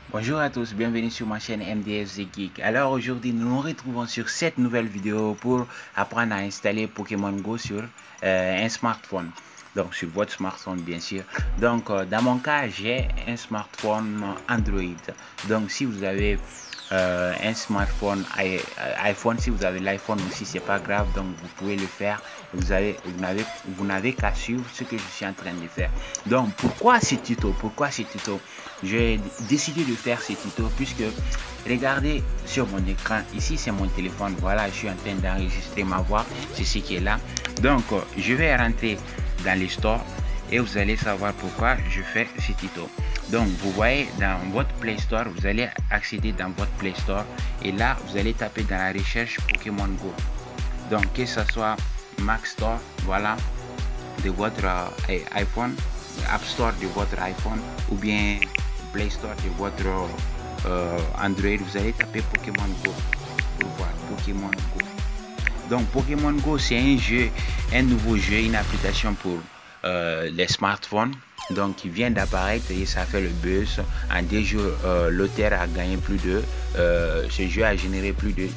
Bonjour à tous, bienvenue sur ma chaîne MDFZ Geek. Alors aujourd'hui nous nous retrouvons sur cette nouvelle vidéo pour apprendre à installer Pokémon Go sur un smartphone. Donc sur votre smartphone bien sûr. Donc dans mon cas j'ai un smartphone Android. Donc si vous avez un smartphone iPhone, si vous avez l'iPhone aussi c'est pas grave, donc vous pouvez le faire. Vous n'avez qu'à suivre ce que je suis en train de faire. Donc pourquoi ce tuto? J'ai décidé de faire ce tuto puisque regardez sur mon écran, ici c'est mon téléphone, voilà, je suis en train d'enregistrer ma voix, c'est ce qui est là. Donc je vais rentrer dans les stores et vous allez savoir pourquoi je fais ce tuto. Donc vous voyez dans votre Play Store, vous allez accéder dans votre Play Store et là vous allez taper dans la recherche Pokémon Go. Donc que ce soit Mac Store, voilà, de votre iPhone, App Store de votre iPhone ou bien Play Store de votre Android, vous allez taper Pokémon Go pour voir Pokémon Go. Donc Pokémon Go c'est un jeu, un nouveau jeu, une application pour les smartphones. Donc qui vient d'apparaître et ça fait le buzz. En 2 jours, l'auteur a gagné plus de ce jeu a généré plus de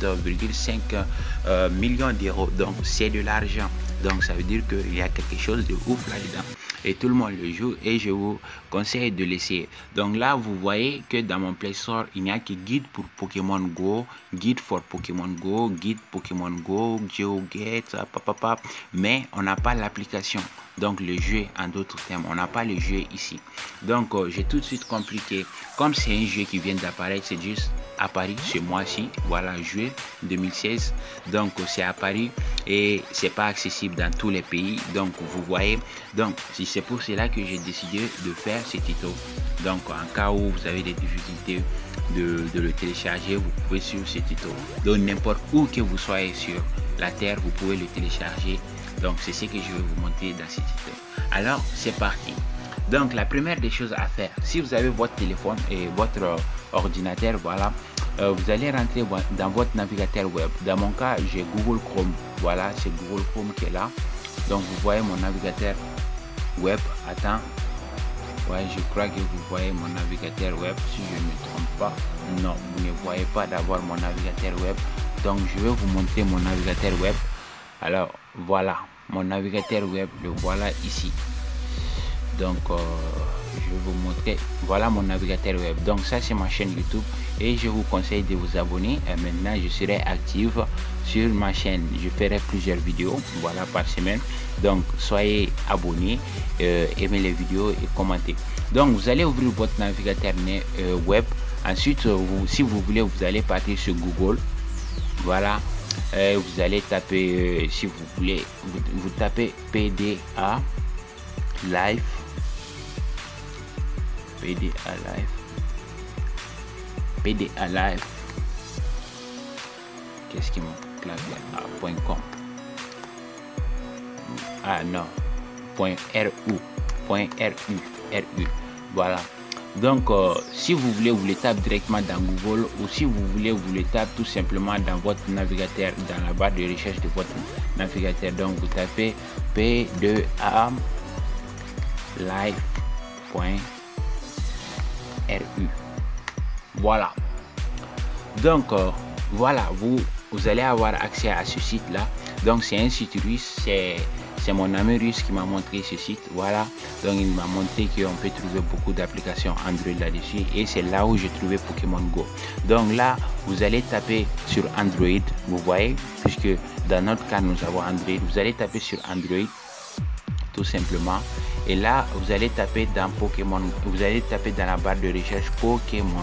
7,5 millions d'euros. Donc c'est de l'argent. Donc ça veut dire qu'il y a quelque chose de ouf là-dedans. Et tout le monde le joue et je vous conseille de l'essayer. Donc là vous voyez que dans mon Play Store il n'y a que guide pour Pokémon Go, guide for Pokémon Go, guide Pokémon Go, GeoGet, mais on n'a pas l'application. Donc le jeu en d'autres termes, on n'a pas le jeu ici. Donc j'ai tout de suite compliqué. Comme c'est un jeu qui vient d'apparaître, c'est juste à Paris ce mois-ci, voilà, juillet 2016. Donc c'est à Paris et c'est pas accessible dans tous les pays. Donc vous voyez, donc c'est pour cela que j'ai décidé de faire ce tuto. Donc en cas où vous avez des difficultés de le télécharger, vous pouvez suivre ce tuto. Donc n'importe où que vous soyez sur la terre, vous pouvez le télécharger. Donc c'est ce que je vais vous montrer dans ce tuto. Alors c'est parti. Donc la première des choses à faire, si vous avez votre téléphone et votre ordinateur, voilà, vous allez rentrer dans votre navigateur web. Dans mon cas j'ai Google Chrome, voilà, c'est Google Chrome qui est là. Donc vous voyez mon navigateur web. Attends, ouais, je crois que vous voyez mon navigateur web, si je ne me trompe pas. Non, vous ne voyez pas d'avoir mon navigateur web. Donc je vais vous montrer mon navigateur web. Alors voilà mon navigateur web, le voilà ici. Donc je vais vous montrer, voilà mon navigateur web. Donc ça c'est ma chaîne YouTube et je vous conseille de vous abonner. Et maintenant je serai active sur ma chaîne, je ferai plusieurs vidéos, voilà, par semaine. Donc soyez abonnés, aimez les vidéos et commentez. Donc vous allez ouvrir votre navigateur web. Ensuite si vous voulez, vous allez partir sur Google, voilà. Vous allez taper, si vous voulez, vous tapez PDA Live, PDA Live, qu'est-ce qui me clavier, .com, ah non, .ru, voilà. Donc si vous voulez, vous le tapez directement dans Google, ou si vous voulez, vous le tapez tout simplement dans votre navigateur, dans la barre de recherche de votre navigateur. Donc vous tapez PDA Live.ru, voilà. Donc voilà, vous allez avoir accès à ce site là. Donc c'est un site russe, c'est mon ami russe qui m'a montré ce site, voilà. Donc il m'a montré qu'on peut trouver beaucoup d'applications Android là-dessus et c'est là où j'ai trouvé Pokémon Go. Donc là vous allez taper sur Android, vous voyez, puisque dans notre cas nous avons Android. Vous allez taper sur Android tout simplement et là vous allez taper dans Pokémon, vous allez taper dans la barre de recherche Pokémon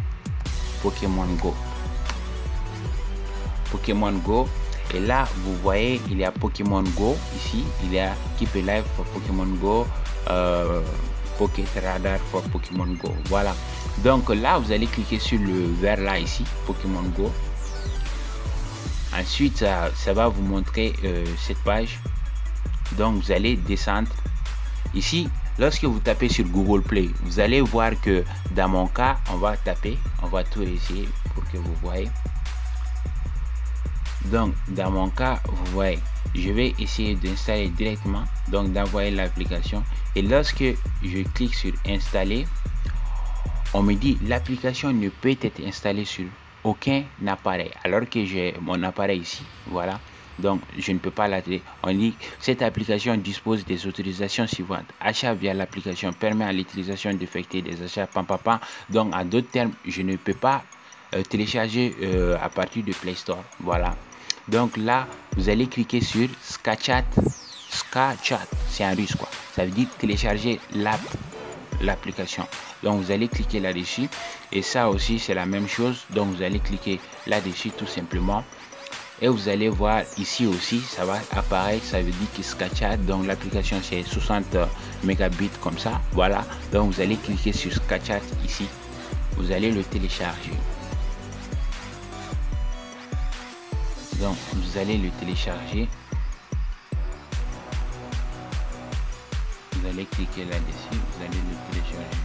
Go. Et là vous voyez il y a Pokémon Go ici, il y a Keep Alive pour Pokémon Go, Pocket Radar pour Pokémon Go, voilà. Donc là vous allez cliquer sur le vert là ici, Pokémon Go. Ensuite ça va vous montrer cette page. Donc vous allez descendre ici. Lorsque vous tapez sur Google Play, vous allez voir que dans mon cas on va tout essayer pour que vous voyez. Donc dans mon cas vous voyez, je vais essayer d'installer directement, donc d'envoyer l'application, et lorsque je clique sur installer, on me dit l'application ne peut être installée sur aucun appareil, alors que j'ai mon appareil ici, voilà. Donc je ne peux pas l'atteler. On dit cette application dispose des autorisations suivantes. Achat via l'application permet à l'utilisation d'effectuer des achats pam. Donc en d'autres termes, je ne peux pas télécharger à partir de Play Store, voilà. Donc là vous allez cliquer sur Skachat, c'est en russe quoi, ça veut dire télécharger l'application. Donc vous allez cliquer là-dessus, et ça aussi c'est la même chose. Donc vous allez cliquer là-dessus tout simplement, et vous allez voir ici aussi ça va apparaître, ça veut dire que Skachat, donc l'application c'est 60 mégabits comme ça, voilà. Donc vous allez cliquer sur Skachat ici, vous allez le télécharger. Donc vous allez le télécharger, vous allez cliquer là-dessus, vous allez le télécharger.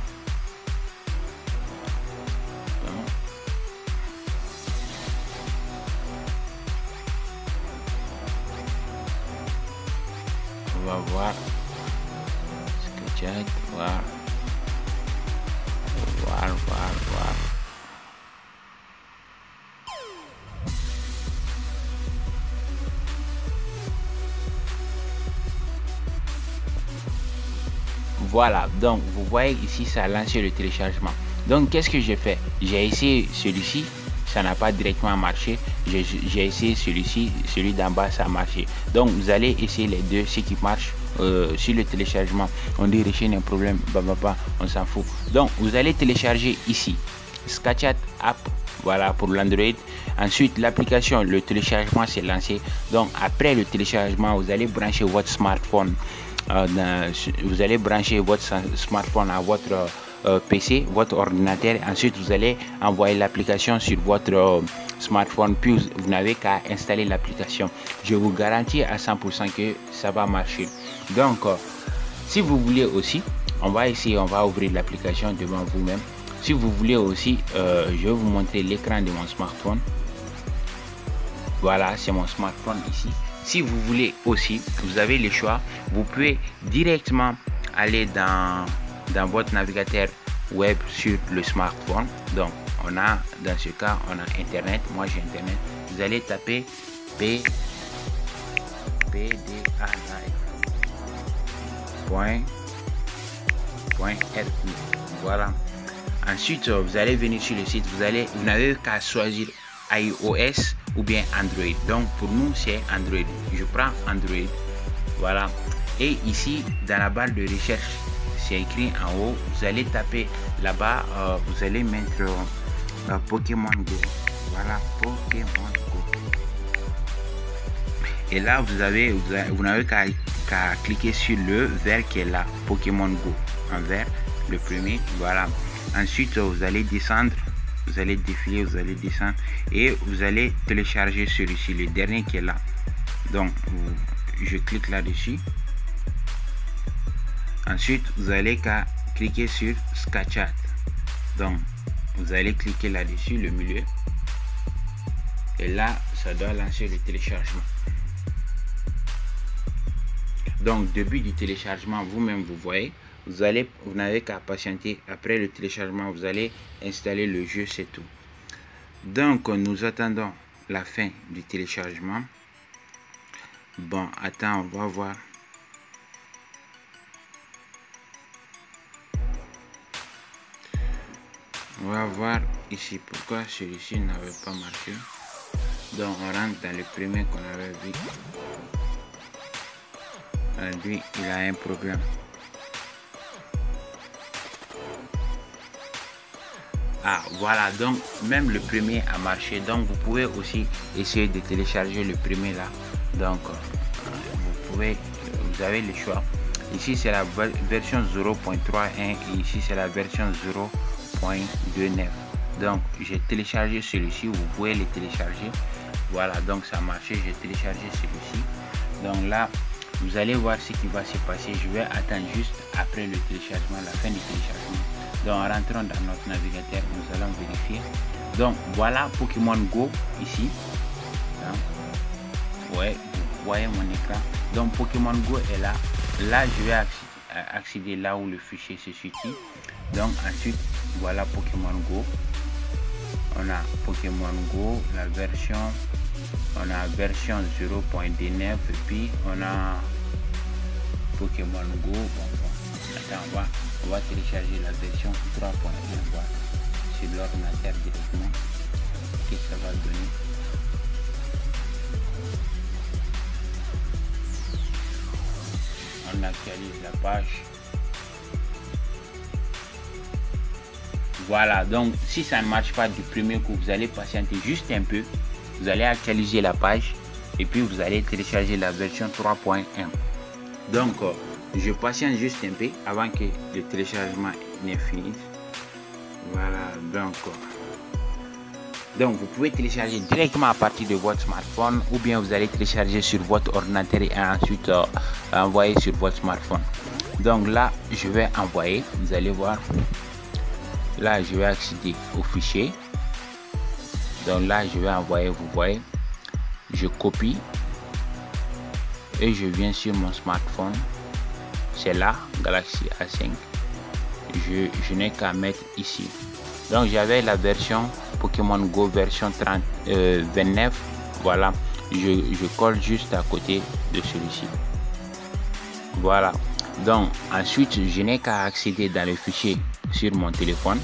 On va voir Skachat, voir. Voilà, donc vous voyez ici ça a lancé le téléchargement. Donc qu'est-ce que j'ai fait? J'ai essayé celui-ci, ça n'a pas directement marché. J'ai essayé celui-ci, celui d'en bas, ça a marché. Donc vous allez essayer les deux, ce qui marche sur le téléchargement. On dit Richine un problème, on s'en fout. Donc vous allez télécharger ici Skachat app, voilà, pour l'Android. Ensuite l'application, le téléchargement s'est lancé. Donc après le téléchargement, vous allez brancher votre smartphone. Vous allez brancher votre smartphone à votre PC, votre ordinateur. Ensuite vous allez envoyer l'application sur votre smartphone, puis vous n'avez qu'à installer l'application. Je vous garantis à 100% que ça va marcher. Donc si vous voulez aussi, on va essayer, on va ouvrir l'application devant vous-même. Si vous voulez aussi, je vais vous montrer l'écran de mon smartphone. Voilà, c'est mon smartphone ici. Si vous voulez aussi, vous avez le choix, vous pouvez directement aller dans votre navigateur web sur le smartphone. Donc on a, dans ce cas, on a internet. Moi j'ai internet. Vous allez taper voilà. Ensuite vous allez venir sur le site, vous n'avez qu'à choisir iOS ou bien Android. Donc pour nous c'est Android, je prends Android, voilà. Et ici dans la barre de recherche, c'est écrit en haut, vous allez taper là-bas, vous allez mettre Pokémon Go, voilà, Pokémon Go. Et là vous n'avez qu'à cliquer sur le vert qui est là, Pokémon Go, en vert, le premier, voilà. Ensuite vous allez descendre, vous allez défiler, vous allez descendre, et vous allez télécharger celui-ci, le dernier qui est là. Donc je clique là-dessus. Ensuite vous allez qu'à cliquer sur Skachat. Donc vous allez cliquer là-dessus, le milieu, et là ça doit lancer le téléchargement. Donc début du téléchargement, vous-même vous voyez, vous n'avez qu'à patienter. Après le téléchargement, vous allez installer le jeu, c'est tout. Donc nous attendons la fin du téléchargement. Bon, attends, on va voir. On va voir ici pourquoi celui-ci n'avait pas marché. Donc on rentre dans le premier qu'on avait vu. Lui, il a un problème. Ah voilà, donc même le premier a marché. Donc vous pouvez aussi essayer de télécharger le premier là. Donc vous avez le choix. Ici c'est la version 0.31 et ici c'est la version 0.29. Donc j'ai téléchargé celui-ci, vous pouvez le télécharger. Voilà, donc ça a marché, j'ai téléchargé celui-ci. Donc là vous allez voir ce qui va se passer. Je vais attendre juste après le téléchargement, la fin du téléchargement. Donc en rentrant dans notre navigateur, nous allons vérifier. Donc voilà Pokémon Go ici. Donc, ouais, vous voyez mon écran. Donc Pokémon Go est là. Là je vais accéder là où le fichier se situe. Donc ensuite Voilà Pokémon Go. On a Pokémon Go, la version, on a version 0.19 et puis on a Pokémon Go. Bon. Attends, on va télécharger la version 3.1 sur l'ordinateur directement. Qu'est-ce que ça va donner? On actualise la page. Voilà, donc si ça ne marche pas du premier coup, vous allez patienter juste un peu. Vous allez actualiser la page et puis vous allez télécharger la version 3.1. Donc, je patiente juste un peu avant que le téléchargement ne finisse. Voilà, donc vous pouvez télécharger directement à partir de votre smartphone ou bien vous allez télécharger sur votre ordinateur et ensuite envoyer sur votre smartphone. Donc là, je vais envoyer, vous allez voir. Là, je vais accéder au fichier. Donc là, je vais envoyer, vous voyez. Je copie et je viens sur mon smartphone. C'est là, Galaxy A5. Je n'ai qu'à mettre ici. Donc j'avais la version Pokémon Go version 29. Voilà, je colle juste à côté de celui-ci. Voilà. Donc ensuite, je n'ai qu'à accéder dans le fichier sur mon téléphone.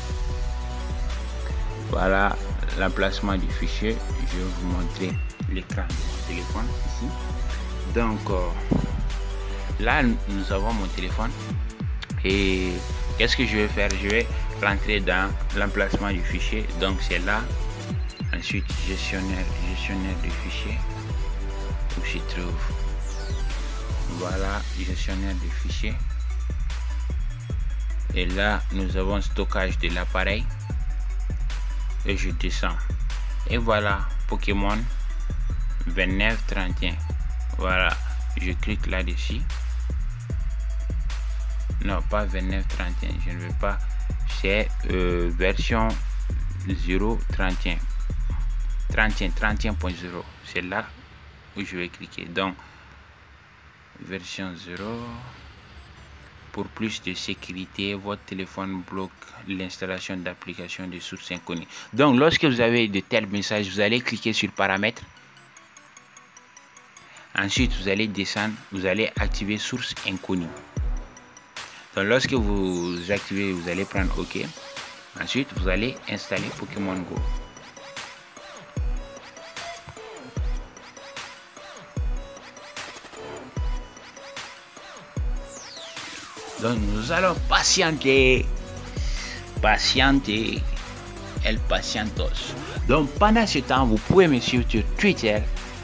Voilà l'emplacement du fichier. Je vais vous montrer l'écran de mon téléphone ici. Donc là, nous avons mon téléphone et qu'est-ce que je vais faire? Je vais rentrer dans l'emplacement du fichier. Donc c'est là. Ensuite gestionnaire du fichier où se trouve. Voilà, gestionnaire du fichier. Et là, nous avons stockage de l'appareil. Et je descends. Et voilà, Pokémon 2931. Voilà, je clique là-dessus. Non, pas 2931. Je ne veux pas. C'est version 031. 31.0. C'est là où je vais cliquer. Donc, version 0. Pour plus de sécurité, votre téléphone bloque l'installation d'applications de sources inconnues. Donc, lorsque vous avez de tels messages, vous allez cliquer sur paramètres. Ensuite, vous allez descendre, vous allez activer source inconnue. Donc, lorsque vous activez, vous allez prendre OK. Ensuite, vous allez installer Pokémon Go. Donc nous allons patienter. El patientos. Donc pendant ce temps, vous pouvez me suivre sur Twitter.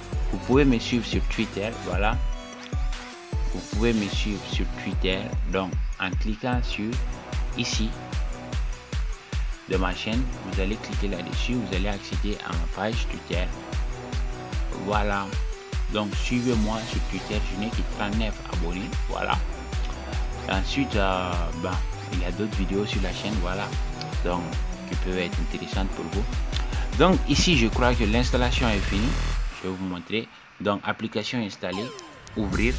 Voilà. Vous pouvez me suivre sur Twitter. Donc en cliquant sur ici de ma chaîne, vous allez cliquer là-dessus. Vous allez accéder à ma page Twitter. Voilà. Donc suivez-moi sur Twitter. Je n'ai que 39 abonnés. Voilà. Ensuite, il y a d'autres vidéos sur la chaîne, voilà, donc qui peuvent être intéressantes pour vous. Donc ici, je crois que l'installation est finie. Je vais vous montrer. Donc application installée, ouvrir.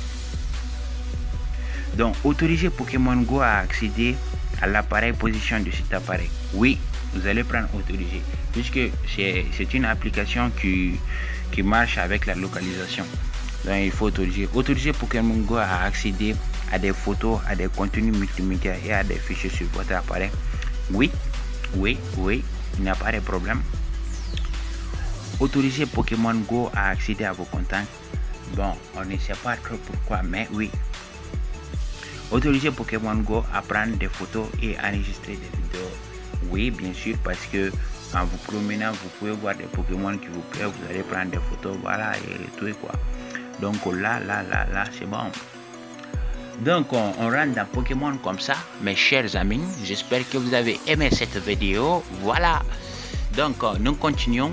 Donc autoriser Pokémon Go à accéder à l'appareil position de cet appareil. Oui, vous allez prendre autoriser puisque c'est une application qui marche avec la localisation. Donc il faut autoriser Pokémon Go à accéder à des photos, à des contenus multimédia et à des fichiers sur votre appareil. Oui, il n'y a pas de problème. Autoriser Pokémon Go à accéder à vos contacts. Bon, on ne sait pas trop pourquoi, mais oui. Autoriser Pokémon Go à prendre des photos et enregistrer des vidéos. Oui, bien sûr, parce que en vous promenant, vous pouvez voir des Pokémon qui vous plaisent, vous allez prendre des photos, voilà, et tout et quoi. Donc là, c'est bon. Donc on rentre dans Pokémon comme ça, mes chers amis. J'espère que vous avez aimé cette vidéo. Voilà. Donc nous continuons.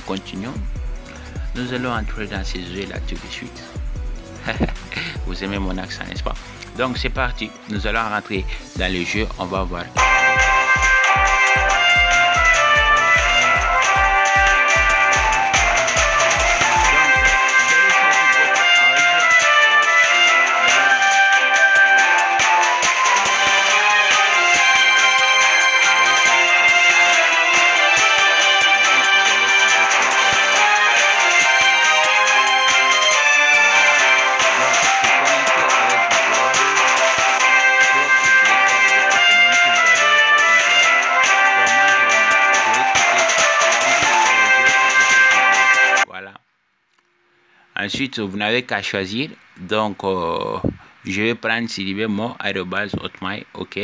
Nous allons entrer dans ces jeux là tout de suite. Vous aimez mon accent, n'est-ce pas? Donc c'est parti. Nous allons rentrer dans le jeu. On va voir. Ensuite, vous n'avez qu'à choisir. Donc, je vais prendre @hotmail. OK.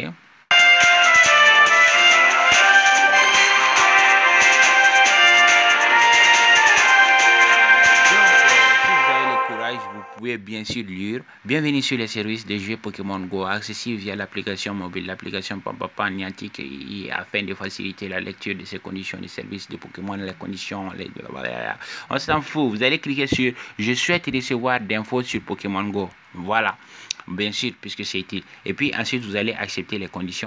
Vous pouvez bien sûr lire. Bienvenue sur les services de jeux Pokémon Go, accessible via l'application mobile, l'application Papa Niantic, afin de faciliter la lecture de ces conditions de service de Pokémon, les conditions, on s'en fout. Vous allez cliquer sur je souhaite recevoir d'infos sur Pokémon Go. Voilà, bien sûr, puisque c'est utile. Et puis ensuite, vous allez accepter les conditions.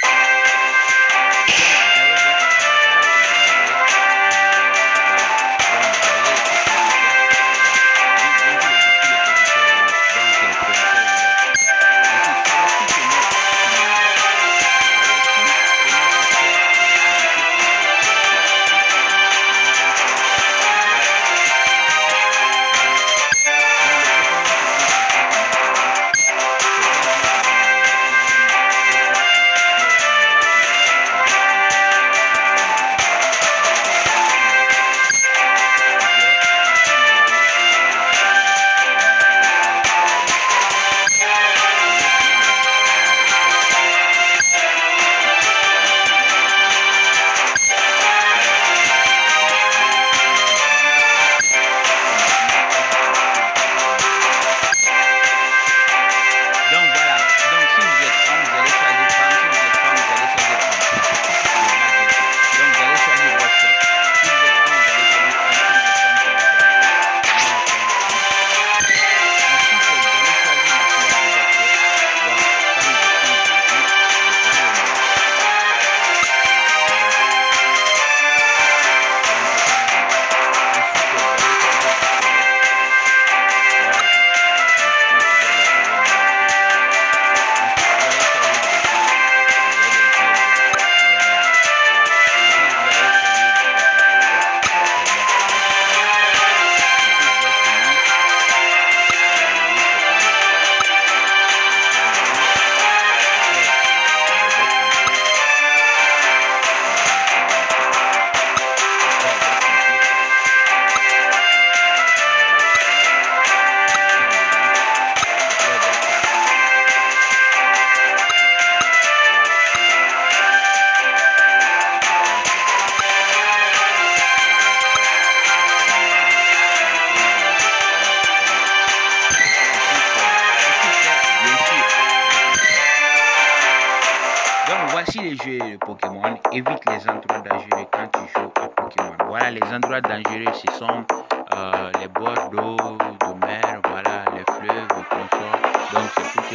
Voici les jeux de Pokémon. Évite les endroits dangereux quand tu joues à Pokémon. Voilà, les endroits dangereux, ce sont les bords d'eau, de mer, voilà, les fleuves, les consorts. Donc, c'est pour que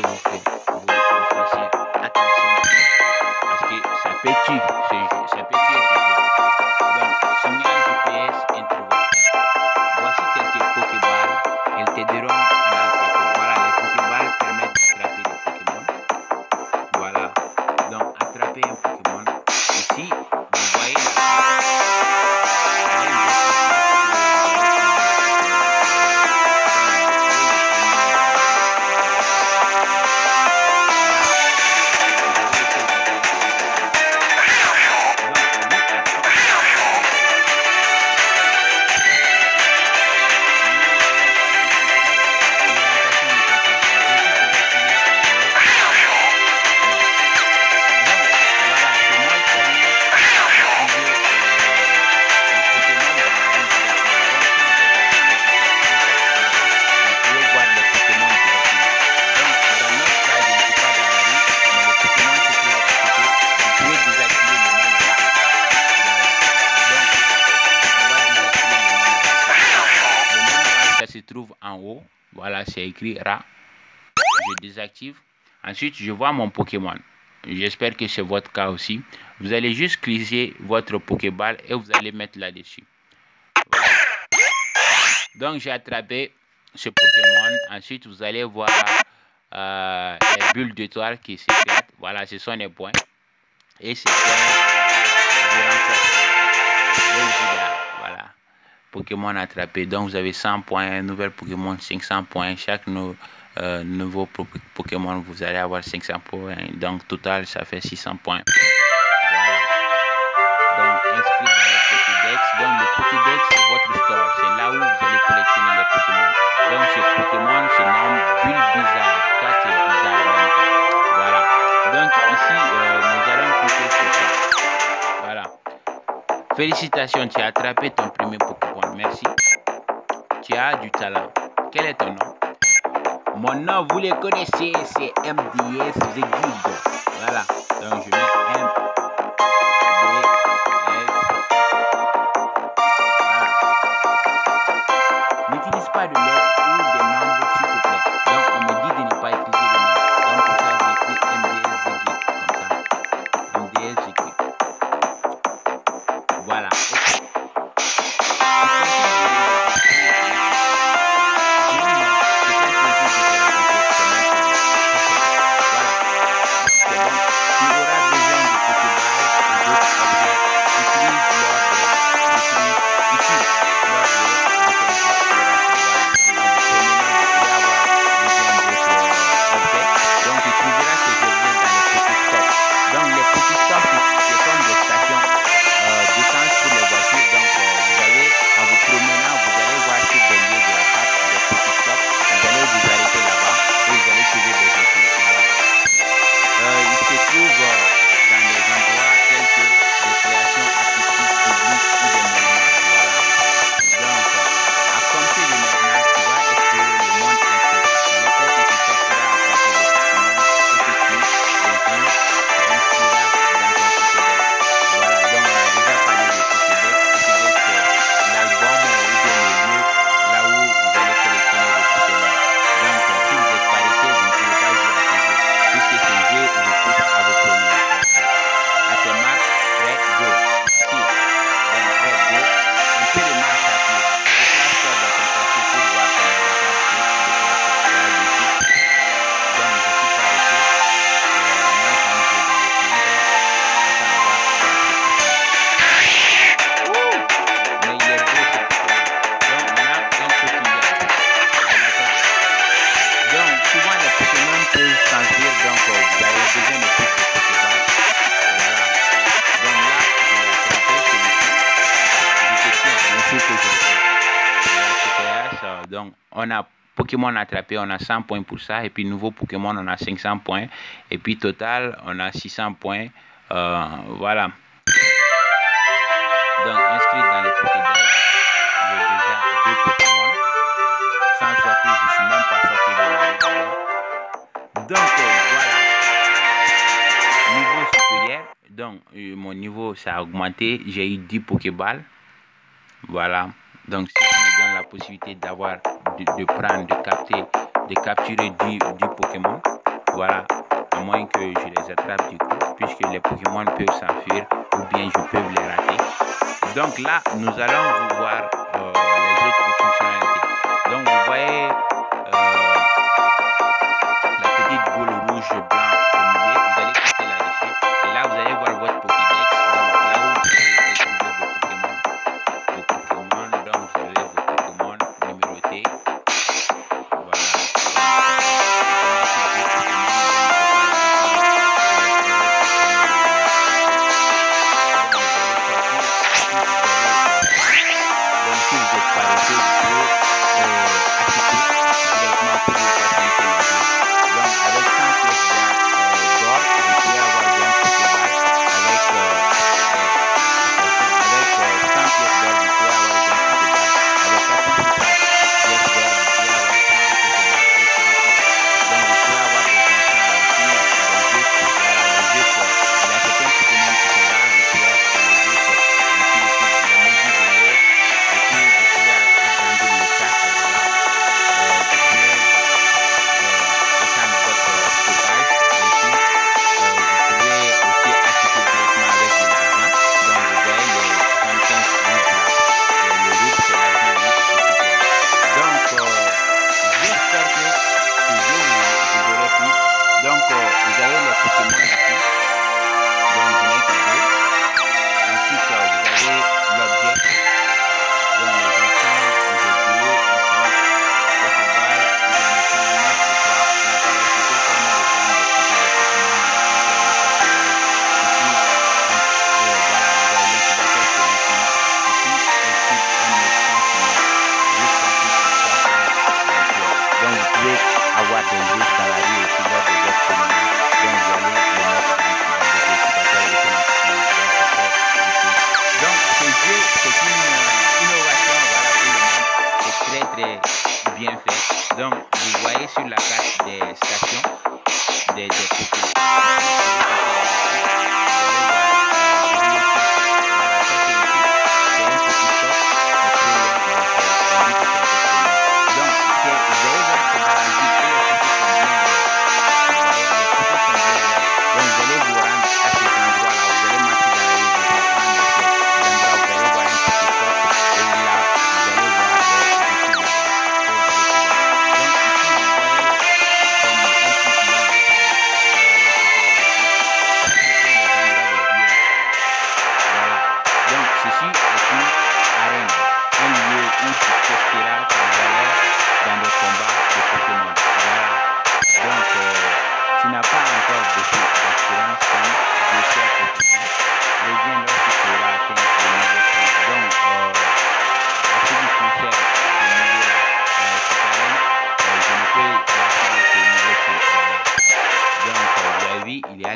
vous fassiez attention parce que ça peut tuer ce jeu. Ça peut tuer ce jeu. Donc, signal GPS introuvable. Voici quelques Pokéballs. Elles t'aideront à en attraper. Voilà, les Pokéballs permettent d'attraper des Pokémon. Voilà. Donc, attraper un Pokémon. Ici, vous voyez la carte. Se trouve en haut, voilà, c'est écrit Ra. Je désactive. Ensuite, je vois mon Pokémon. J'espère que c'est votre cas aussi. Vous allez juste cliquer votre Pokéball et vous allez mettre là-dessus. Voilà. Donc, j'ai attrapé ce Pokémon. Ensuite, vous allez voir les bulles d'étoiles qui s'éclatent. Voilà, ce sont les points. Et ces points vous renforcent. Voilà. Pokémon attrapé. Donc, vous avez 100 points. Nouvel Pokémon, 500 points. Chaque nouveau Pokémon, vous allez avoir 500 points. Donc, total, ça fait 600 points. Voilà. Donc, inscrit dans le Pokédex. Donc, le Pokédex, c'est votre store. C'est là où vous allez collectionner les Pokémon. Félicitations, tu as attrapé ton premier Pokémon. Merci. Tu as du talent. Quel est ton nom? Mon nom, vous les connaissez, c'est MDS The Guide. Voilà. Donc je mets MDS. Voilà. N'utilise pas de lettres ou des nombres, s'il te plaît. Donc on me dit de ne pas utiliser de nombres. Donc pour ça, j'ai écrit MDS The Guide. Comme ça. MDS The Guide. Voilà. Ok. Donc les Pokéstops, c'est comme des stations d'essence pour les voitures. Donc vous avez, en vous promenant, vous allez voir sur des lieux de la carte des Pokéstops. Vous allez vous arrêter là-bas et vous allez trouver des véhicules. Voilà. Il se trouve dans des endroits tels que des créations artistiques publiques ou des monuments. Voilà. Donc, à compter de maintenant, tu vas explorer le monde entier. J'espère que tu sortiras à travers des Pokémon et que tu les inscriras dans ton Pokédex. Voilà, donc on a déjà parlé de Pokédex. Pokédex, c'est l'album ou bien le lieu là où vous allez collectionner vos Pokémon. Donc, si vous êtes paresseux, vous ne pouvez pas jouer à ce jeu, puisque ce jeu vous pousse à vous promener. À tes marques, prêt, go. Si, donc prêt, go. Un peu de marche à pied. Déplace-toi dans ton quartier pour voir ton avatar se déplacer. Voilà dessus. Donc, je suis paresseux. Moi, j'aime jouer dans le centre. Attends, on va voir ce Pokémon. Mais il est beau ce Pokémon. Donc, on a un coquillage. D'accord. Donc, souvent les Pokémon peuvent s'enfuir, donc vous avez besoin de plus de Pokéball. Voilà. Donc là, je l'ai attrapé celui-ci. Je te tiens, bien sûr que je le tiens. Voilà, coquillage. Donc, on a Pokémon attrapé, on a 100 points pour ça. Et puis, nouveau Pokémon, on a 500 points. Et puis, total, on a 600 points. Voilà. Donc, inscrit dans le Pokédex, j'ai déjà 2 Pokémon. Sans sortir, je suis même pas sorti de la rue d'ailleurs. Donc, voilà. Niveau supérieur. Donc, mon niveau, ça a augmenté. J'ai eu 10 Pokéballs. Voilà. Donc, ce qui me donne la possibilité d'avoir, de prendre, de capturer 10 Pokémon. Voilà. À moins que je les attrape du coup, puisque les Pokémon peuvent s'enfuir ou bien je peux les rater. Donc là, nous allons vous voir les autres fonctionnalités. Donc, vous voyez la petite boule rouge blanc au milieu. Vous allez cliquer là-dessus. Et là, vous allez voir votre Pokédex. Donc, là où vous allez retrouver vos Pokémon. Donc, vous avez vos Pokémon numérotés. Voilà. Donc, si vous êtes paresseux, vous pouvez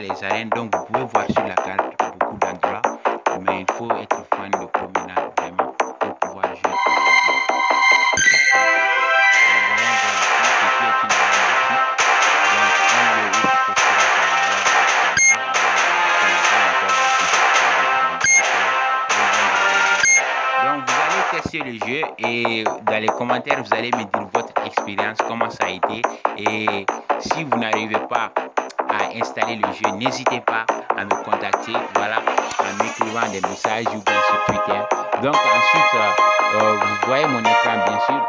les arènes. Donc vous pouvez voir sur la carte beaucoup d'endroits, mais il faut être fan de promenade vraiment pour pouvoir jouer à ce jeu. Ceci est une arène de foot. Donc un lieu où tu peux tirer ta balle dans le combat. Donc vous allez tester le jeu et dans les commentaires vous allez me dire votre expérience, comment ça a été, et si vous n'arrivez pas à installer le jeu, n'hésitez pas à me contacter, voilà, en m'écrivant des messages ou bien sur Twitter. Donc ensuite, vous voyez mon écran bien sûr.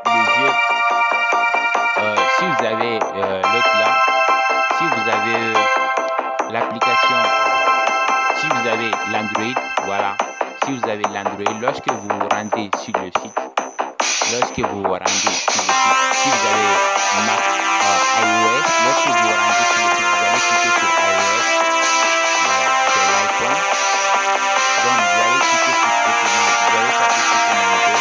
Si vous avez l'autre là, si vous avez l'application, si vous avez l'Android, voilà, si vous avez l'Android, lorsque vous vous rendez sur le site, si vous avez Mac iOS, lorsque vous vous rendez sur le site, vous allez cliquer sur iOS, voilà, c'est l'iPhone. Donc vous allez cliquer sur Pokémon, vous allez taper Pokémon Go.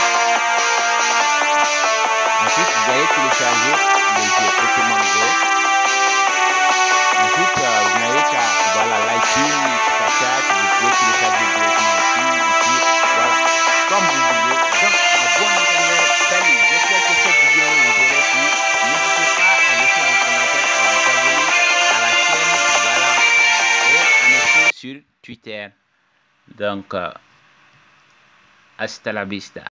Ensuite, vous allez télécharger le jeu Pokémon Go. Ensuite, vous n'avez qu'à, voilà, l'iTunes, Snapchat, vous pouvez télécharger directement ici, voilà, comme vous voulez. Donc, à bon entendeur, salut, j'espère que cette vidéo vous aurait plu. N'hésitez pas à laisser vos commentaires, à vous abonner à la chaîne, voilà, et à me suivre sur Twitter. Donc, hasta la vista.